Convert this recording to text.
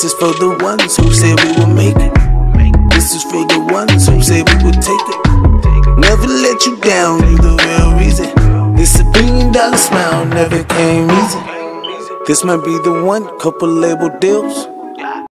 This is for the ones who said we would make it. This is for the ones who said we would take it. Never let you down, you the real reason. This $1 billion smile never came easy. This might be the one, couple label deals.